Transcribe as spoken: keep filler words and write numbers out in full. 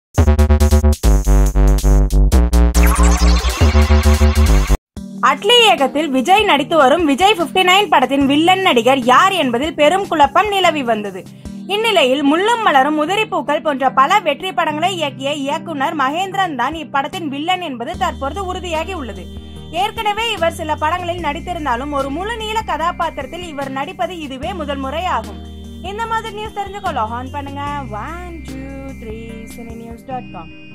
அட்லி இயக்கத்தில் விஜய் நடித்து வரும் விஜய் ஐம்பத்தி ஒன்பது படத்தின் வில்லன் நடிகர் யார் என்பதில் பெரும் குழப்பம் நிலவி வந்தது. இந்நிலையில் முள்ளும் மலரும் உதிரிப்பூக்கள் போன்ற பல வெற்றி படங்களை இயக்கிய இயக்குனர் மகேந்திரன் தான் இப்படத்தின் வில்லன் என்பது தற்போது உறுதியாகி உள்ளது. ஏற்கனவே இவர் சில படங்களில் நடித்திருந்தாலும் ஒரு முழு நீள கதாபாத்திரத்தில் இவர் நடிப்பது இதுவே முதல் முறை ஆகும். இந்த மாதிரி நியூஸ் தெரிஞ்சுக்கொள்ள ஆன் பண்ணுங்க one two three cine news dot com.